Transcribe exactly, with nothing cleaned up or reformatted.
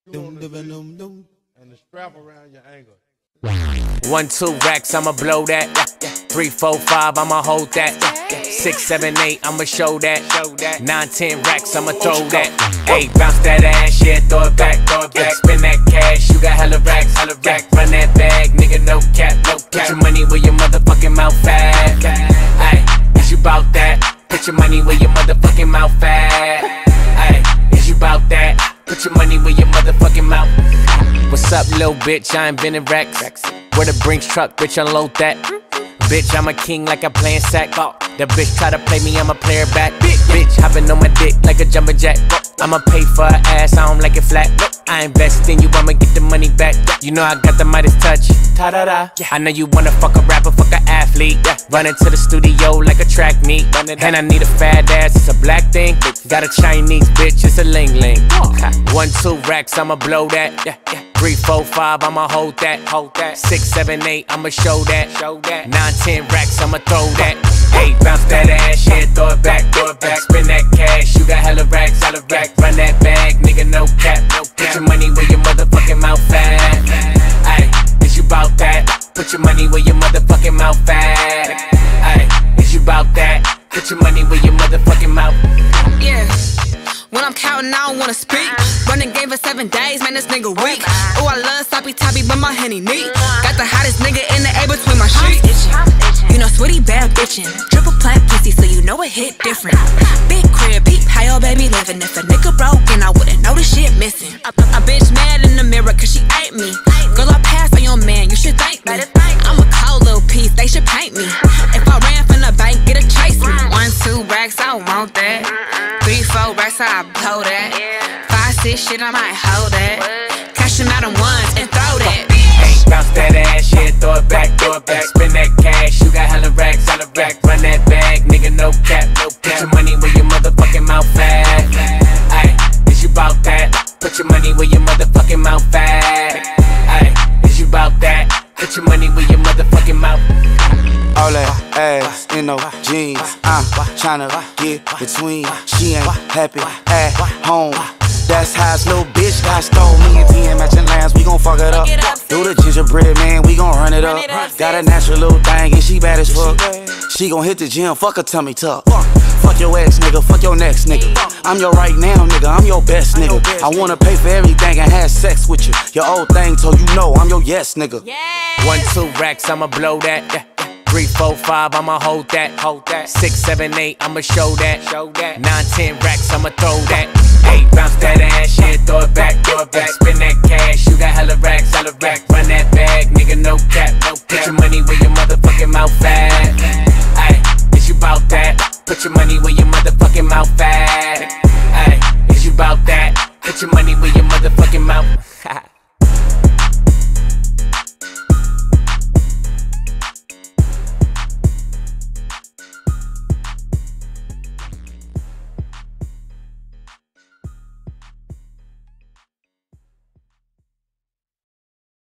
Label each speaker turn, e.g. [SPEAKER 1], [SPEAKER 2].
[SPEAKER 1] Doom, doom, doom, doom. And the strap around your ankle.
[SPEAKER 2] One, two racks, I'ma blow that. Three, four, five, I'ma hold that. Six, seven, eight, I'ma show that. Nine, ten racks, I'ma throw that. Eight, bounce that ass, yeah, throw it back, throw it back. Spin that cash, you got hella racks, hella racks. Run that bag, nigga, no cap, no cap. Put your money where your motherfucking mouth at. Ayy, is you bout that? Put your money where your motherfucking mouth at. Ayy, is you bout that? Put your money where your motherfucking mouth. What's up, little bitch? I invented racks. Where the Brinks truck, bitch, unload that. Bitch, I'm a king like I'm playing sack. That bitch try to play me, I'ma play her back. Bitch, hopping on my dick like a jumper jack. I'ma pay for her ass, I don't like it flat. I invest in you, I'ma get the money back. You know I got the Midas touch. Ta-da-da. I know you wanna fuck a rapper, fuck a athlete. Running to the studio like a track meet. And I need a fat ass, it's a black thing. Got a Chinese bitch, it's a ling-ling. One, two racks, I'ma blow that. Three, four, five, I'ma hold that. Hold that. Six, seven, eight, I'ma show that. Show that. Nine, ten racks, I'ma throw that. Eight, bounce that ass, yeah, throw it back, throw it back. Spin that cash, you got hella racks, hella racks. Run that bag, nigga, no cap, no cap. Put your money where your motherfucking mouth at. Ayy, is you bout that? Put your money where your motherfucking mouth at. Ayy, is you bout that? Put your money where your motherfucking mouth.
[SPEAKER 3] Yeah. When I'm counting, I don't wanna speak. Running game for seven days, man, this nigga weak. Oh, I love sloppy toppy, but my henny neat. Got the hottest nigga in the air between my sheets. You know, Sweetie bad bitchin'. Triple plat pussy, so you know it hit different. Big crib, peep how your baby living. If a nigga broken, I wouldn't know the shit missing. A, a bitch mad in the mirror, cause she ate me. Girl, I passed on your man, you should thank me. I'm a cold little piece, they should paint me. If I ran from the bank, get a chase me. One, two racks, I don't want that. Three, four racks, I blow that. Five, six, shit, I might hold that. Cash them out in ones and throw that.
[SPEAKER 2] Hey, bounce that ass, yeah, throw it back, throw it back. Spin that cash, you got hella racks, hella racks. Run that bag, nigga, no cap, no cap. Put your money where your motherfucking mouth at. Ayy, is you bout that? Put your money where your motherfucking mouth at. Ayy, is you bout that? Put your money where your motherfucking mouth.
[SPEAKER 4] All that ass in no jeans, I'm tryna get between. She ain't happy at home. That's how this little bitch got stole. Me and T ain't matching lines, we gon' fuck it up. Do the gingerbread man, we gon' run it up. Got a natural little thing and she bad as fuck. She gon' hit the gym, fuck her tummy tuck. Fuck your ex nigga, fuck your next nigga. I'm your right now nigga, I'm your best nigga. I wanna pay for everything and have sex with you. Your old thing told you no, I'm your yes nigga.
[SPEAKER 2] One, two racks, I'ma blow that. Three, four, five, I'ma hold that. Hold that. Six, seven, eight, I'ma show that. Show that. Nine, ten racks, I'ma throw that. Eight, bounce that ass, yeah, throw it back, throw it back. Spin that cash, you got hella racks, hella racks. Run that bag, nigga, no cap, no cap. Put your money where your motherfucking mouth at. Ayy, is you bout that? Put your money where